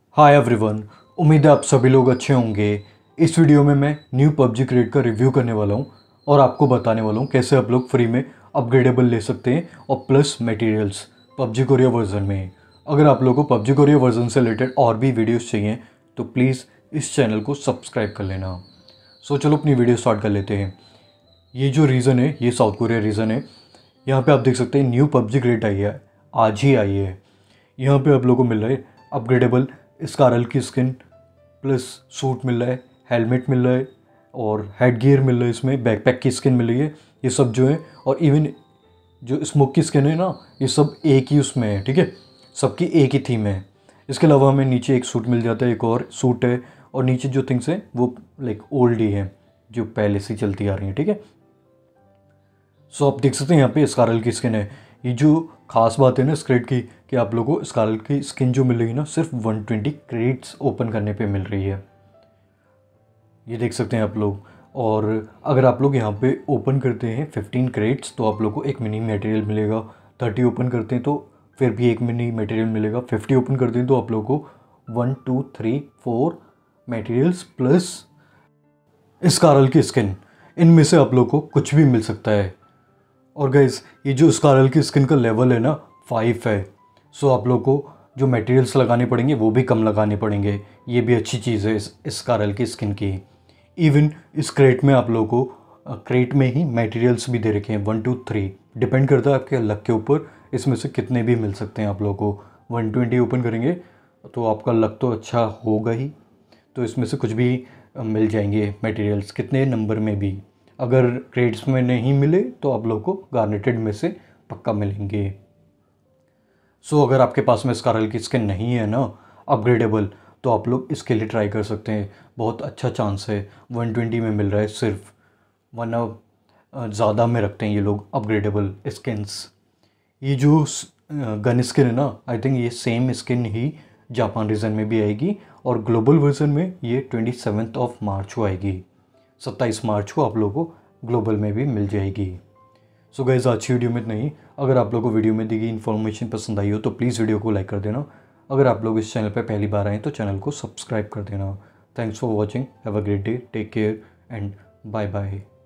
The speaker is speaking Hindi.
हाय एवरीवन, उम्मीद है आप सभी लोग अच्छे होंगे। इस वीडियो में मैं न्यू पबजी क्रेड का रिव्यू करने वाला हूं और आपको बताने वाला हूं कैसे आप लोग फ्री में अपग्रेडेबल ले सकते हैं और plus materials PUBG Korea version में। अगर आप लोगों को पबजी कोरिया वर्जन से रिलेटेड और भी वीडियोस चाहिए तो प्लीज़ इस चैनल को सब्सक्राइब कर लेना। सो चलो अपनी वीडियो स्टार्ट कर लेते हैं। ये जो रीज़न है ये साउथ कोरिया रीज़न है। यहाँ पे आप देख सकते हैं न्यू पबजी क्रेड आई है, आज ही आई है। यहाँ पे आप लोगों को मिल रहा है अपग्रेडेबल स्कारल की स्किन प्लस सूट मिल रहा है, हेलमेट मिल रहा है और हेड गियर मिल रहा है, इसमें बैकपैक की स्किन मिल रही है। ये सब जो है और इवन जो स्मोक की स्किन है ना, ये सब एक ही उसमें है, ठीक है, सबकी एक ही थीम है। इसके अलावा हमें नीचे एक सूट मिल जाता है, एक और सूट है और नीचे जो थिंग्स हैं वो लाइक ओल्ड ही है जो पहले से चलती आ रही हैं, ठीक है। सो आप देख सकते हैं यहाँ पे स्कारल की स्किन है। ये जो खास बात है ना इस क्रेट की कि आप लोगों को स्कारल की स्किन जो मिल रही है ना सिर्फ 120 क्रेट्स ओपन करने पे मिल रही है, ये देख सकते हैं आप लोग। और अगर आप लोग यहाँ पे ओपन करते हैं 15 क्रेट्स तो आप लोग को एक मिनी मटेरियल मिलेगा। 30 ओपन करते हैं तो फिर भी एक मिनी मटेरियल मिलेगा। 50 ओपन करते हैं तो आप लोग को 1 2 3 4 मटेरियल्स प्लस स्कारल की स्किन, इनमें से आप लोग को कुछ भी मिल सकता है। और गाइस ये जो स्कारल की स्किन का लेवल है ना 5 है। सो आप लोग को जो मटेरियल्स लगाने पड़ेंगे वो भी कम लगाने पड़ेंगे, ये भी अच्छी चीज़ है इस स्कारल की स्किन की। इवन इस क्रेट में आप लोग को क्रेट में ही मटेरियल्स भी दे रखे हैं 1 2 3, डिपेंड करता है आपके लक के ऊपर, इसमें से कितने भी मिल सकते हैं आप लोग को। 120 ओपन करेंगे तो आपका लक तो अच्छा होगा ही, तो इसमें से कुछ भी मिल जाएंगे मटेरियल्स, कितने नंबर में भी। अगर क्रेड्स में नहीं मिले तो आप लोग को गार्नेटेड में से पक्का मिलेंगे। सो अगर आपके पास में स्कारल की स्किन नहीं है ना अपग्रेडेबल तो आप लोग इसके लिए ट्राई कर सकते हैं, बहुत अच्छा चांस है। 120 में मिल रहा है सिर्फ, वरना ज़्यादा में रखते हैं ये लोग अपग्रेडेबल स्किन्स। ये जो गन स्किन है ना, आई थिंक ये सेम स्किन ही जापान रीजन में भी आएगी और ग्लोबल वर्जन में ये 27 मार्च को आएगी। 27 मार्च को आप लोगों को ग्लोबल में भी मिल जाएगी। सो गाइस आज की वीडियो में इतना ही। अगर आप लोगों को वीडियो में दी गई इन्फॉर्मेशन पसंद आई हो तो प्लीज़ वीडियो को लाइक कर देना। अगर आप लोग इस चैनल पर पहली बार आए तो चैनल को सब्सक्राइब कर देना। Thanks for watching, have a great day, take care and bye bye.